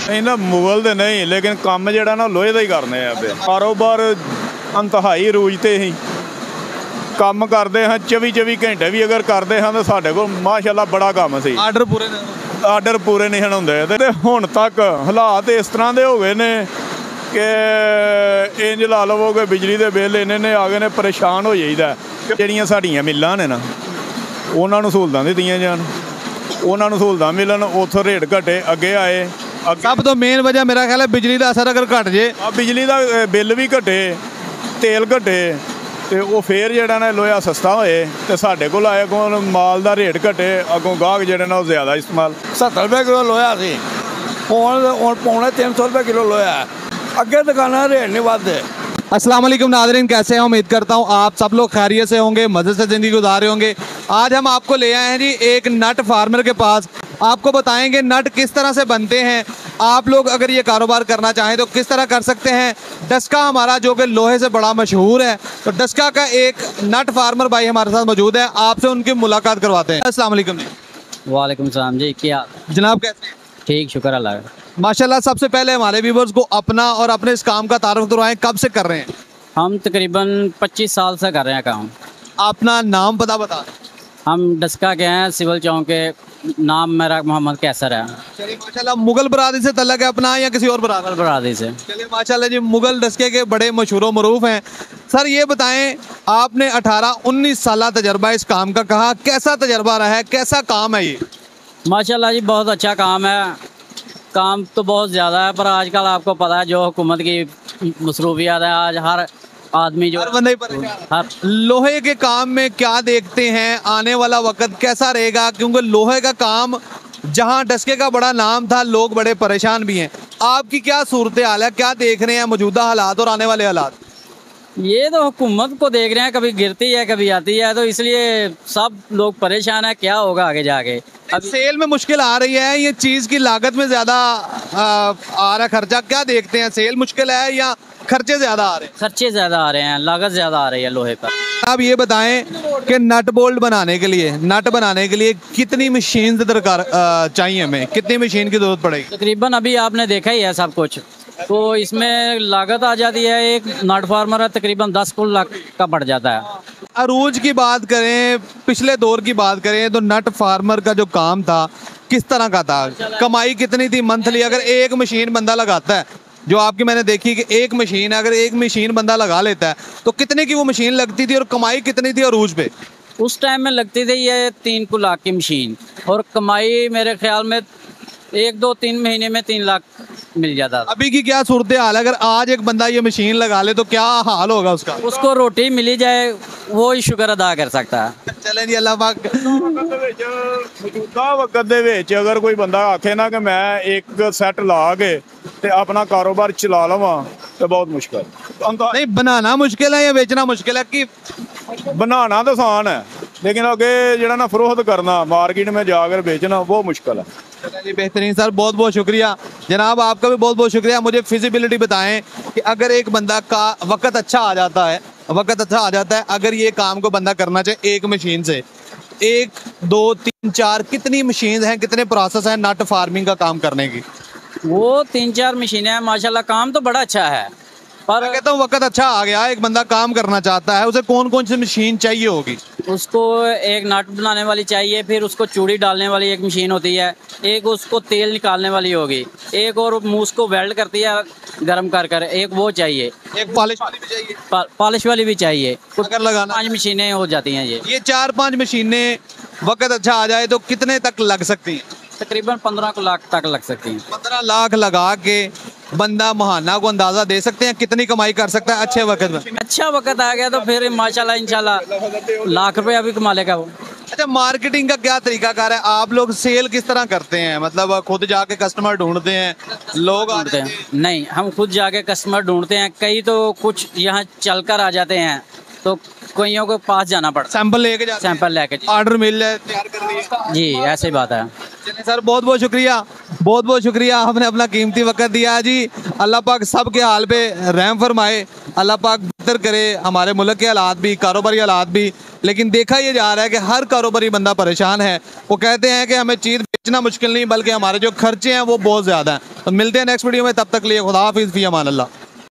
नहीं ना मुगल तो नहीं, लेकिन काम जड़ा ना लोहे का ही करने कारोबार अंतहाई रूज ते ही काम करते हैं 24 घंटे भी अगर करते हैं तो साढ़े को माशाअल्लाह बड़ा काम सी। आर्डर पूरे नहीं होंगे ते हुण तक हालात इस तरह के हो गए ने कि इंज ला लवो कि बिजली के बिल इन्ने आ गए ने, परेशान हो जाइदा। जिहड़ियां साडियां मिल्लां ने ना उन्हां नूं सहूलतां दित्तियां जाण, उन्हां नूं सहूलतां मिलन, उत्थों रेट घटे अगे आए। सब तो मेन वजह मेरा ख्याल है बिजली का असर अगर घट जे, बिजली का बिल भी घटे, तेल घटे तो वो फिर जोड़ा ना लोहा सस्ता होए तो साढ़े को आए अगों माल का रेट घटे, अगों गाहक जोड़े ना ज़्यादा इस्तेमाल। 70 रुपये किलो लोहा सी, हुण पौने 300 रुपये किलो लोहा है। अगे दुकाना रेट नहीं बढ़ते। अस्सलाम वालेकुम नाज़रीन, कैसे हैं? उम्मीद करता हूँ आप सब लोग खैरियत से होंगे, मज़े से ज़िंदगी गुजार रहे होंगे। आज हम आपको ले आए हैं जी एक नट फार्मर के पास, आपको बताएंगे नट किस तरह से बनते हैं। आप लोग अगर ये कारोबार करना चाहें तो किस तरह कर सकते हैं। डस्का हमारा जो कि लोहे से बड़ा मशहूर है, तो डस्का का एक नट फार्मर भाई हमारे साथ मौजूद है, आपसे उनकी मुलाकात करवाते हैं। अस्सलाम वालेकुम जी। वालेकुम सलाम जी, क्या जनाब कैसे हैं? ठीक, शुक्र अल्लाह का। माशाल्लाह। सबसे पहले हमारे व्यूवर्स को अपना और अपने इस काम का तारुफ करवाएं, कब से कर रहे हैं? हम तकरीबन 25 साल से कर रहे हैं काम। अपना नाम पता बता दें। हम डस्का के हैं, सिविल चौक के। नाम मेरा मोहम्मद कैसर है। चलिए माशाल्लाह। मुगल बरादरी से तल्लक है अपना या किसी और बरादरी से? चलिए माशाल्लाह जी, मुगल डस्के के बड़े मशहूर मरूफ हैं। सर ये बताएं, आपने 18-19 साल तजर्बा इस काम का कहा, कैसा तजर्बा रहा है, कैसा काम है ये? माशाल्लाह जी, बहुत अच्छा काम है। काम तो बहुत ज़्यादा है, पर आजकल आपको पता है जो हुकूमत की मसरूफियात है, आज हर आदमी जो हर लोहे के काम में क्या देखते हैं, आने वाला वक्त कैसा रहेगा? क्योंकि लोहे का काम जहां डस्के का बड़ा नाम था, लोग बड़े परेशान भी हैं। आपकी क्या सूरत हाल है, क्या देख रहे हैं मौजूदा हालात और आने वाले हालात? ये तो हुकूमत को देख रहे हैं, कभी गिरती है कभी आती है, तो इसलिए सब लोग परेशान है। क्या होगा आगे जाके? अब सेल में मुश्किल आ रही है, ये चीज़ की लागत में ज़्यादा आ रहा खर्चा, क्या देखते हैं? सेल मुश्किल है या खर्चे ज़्यादा आ रहे हैं? खर्चे ज़्यादा आ रहे हैं, लागत ज़्यादा आ रही है लोहे पर। आप ये बताएं कि नट बोल्ट बनाने के लिए, नट बनाने के लिए कितनी मशीन दरकार चाहिए, हमें कितनी मशीन की ज़रूरत पड़ेगी? तकरीबन अभी आपने देखा ही है सब कुछ, तो इसमें लागत आ जाती है। एक नट फार्मर है तकरीबन 10 लाख का बढ़ जाता है। अरूज की बात करें, पिछले दौर की बात करें तो नट फार्मर का जो काम था किस तरह का था? कमाई कितनी थी मंथली? अगर एक मशीन बंदा लगाता है, जो आपकी मैंने देखी कि एक मशीन है, अगर एक मशीन बंदा लगा लेता है तो कितने की वो मशीन लगती थी और कमाई कितनी थी अरूज पे? उस टाइम में लगती थी ये 3 लाख की मशीन, और कमाई मेरे ख्याल में 1-2-3 महीने में 3 लाख मिल जाता था। अभी की क्या सूरत हाल है? अगर आज एक बंदा ये मशीन लगा ले तो क्या हाल होगा उसका? उसको रोटी मिली जाए वो ही शुक्र अदा कर सकता है। चलें जी, अल्लाह पाक। मौजूदा वक्त दे विच अगर कोई बंदा आखे ना कि मैं एक सैट ला के ते अपना कारोबार चला लवां तो बहुत मुश्किल। नहीं, बनाना मुश्किल है या बेचना मुश्किल है? कि बनाना तो आसान है, लेकिन आगे जरा ना फरोख्त करना, मार्केट में जाकर बेचना, वो मुश्किल है। जी बेहतरीन सर, बहुत बहुत शुक्रिया जनाब, आपका भी बहुत बहुत शुक्रिया। मुझे फिजिबिलिटी बताएं कि अगर एक बंदा का वक्त अच्छा आ जाता है, अगर ये काम को बंदा करना चाहे एक मशीन से, 1, 2, 3, 4 कितनी मशीन हैं, कितने प्रोसेस हैं नट फार्मिंग का काम करने की? वो 3-4 मशीनें हैं माशाल्लाह। काम तो बड़ा अच्छा है, पर कहता हूँ वक्त अच्छा आ गया, एक बंदा काम करना चाहता है, उसे कौन कौन सी मशीन चाहिए होगी? उसको एक नट बनाने वाली चाहिए, फिर उसको चूड़ी डालने वाली एक मशीन होती है, एक उसको तेल निकालने वाली होगी, एक और मूस को वेल्ड करती है गर्म कर कर, एक वो चाहिए, एक पॉलिश वाली भी चाहिए, पॉलिश वाली भी चाहिए। अगर लगाना 5 मशीनें हो जाती हैं। ये 4-5 मशीनें वक्त अच्छा आ जाए तो कितने तक लग सकती हैं? तकरीबन 15 लाख तक लग सकती हैं। 15 लाख लगा के बंदा महाना को अंदाजा दे सकते हैं कितनी कमाई कर सकता है अच्छे वक्त में? अच्छा वक्त आ गया तो फिर माशाल्लाह इंशाल्लाह लाख रुपया भी कमा लेगा वो। अच्छा, मार्केटिंग का क्या तरीकाकार है? आप लोग सेल किस तरह करते हैं? मतलब खुद जाके कस्टमर ढूंढते हैं, लोग आते हैं? नहीं, हम खुद जाके कस्टमर ढूंढते हैं। कई तो कुछ यहाँ चलकर आ जाते हैं, तो कईयों को पास जाना पड़ता है, सैंपल लेके जाते हैं, सैंपल लेके ऑर्डर मिल जाए तैयार कर दिए। जी, ऐसी बात है। चलिए सर, बहुत बहुत शुक्रिया, बहुत बहुत शुक्रिया, आपने अपना कीमती वक्त दिया जी। अल्लाह पाक सब के हाल पे रहम फरमाए, अल्लाह पाक बेहतर करे हमारे मुल्क के हालात भी, कारोबारी हालात भी। लेकिन देखा ये जा रहा है कि हर कारोबारी बंदा परेशान है। वो कहते हैं कि हमें चीज़ बेचना मुश्किल नहीं, बल्कि हमारे जो खर्चे हैं वो बहुत ज़्यादा हैं। तो मिलते हैं नेक्स्ट वीडियो में, तब तक लिए खुदा हाफिज़, फ़ी अमान अल्लाह।